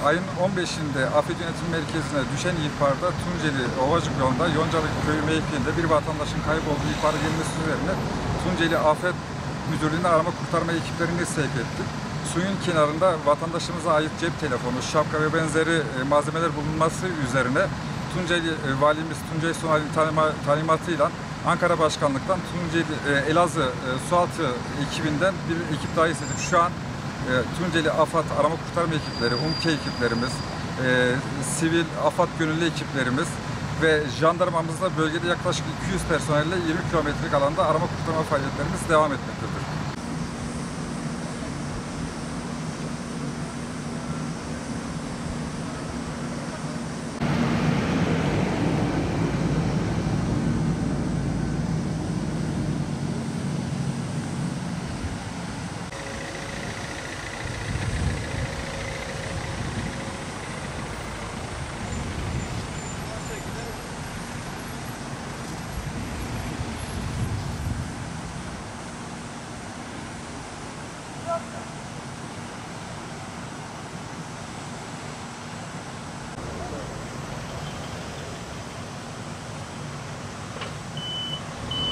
ayın 15'inde Afet Yönetim Merkezi'ne düşen ihbarda Tunceli Ovacık yolunda Yoncalık Köyü mevkiinde bir vatandaşın kaybolduğu ihbarı gelmesi üzerine Tunceli Afet Müdürlüğü'ne arama kurtarma ekiplerini sevk ettik. Suyun kenarında vatandaşımıza ait cep telefonu, şapka ve benzeri malzemeler bulunması üzerine Tunceli Valimiz Tuncay Sunal'in talimatıyla Ankara Başkanlık'tan Tunceli Elazığ Sualtı ekibinden bir ekip daha istedik. Şu an Tunceli AFAD arama kurtarma ekipleri, UMKE ekiplerimiz, sivil AFAD gönüllü ekiplerimiz ve jandarmamızla bölgede yaklaşık 200 personelle 20 kilometrelik alanda arama kurtarma faaliyetlerimiz devam etmektedir.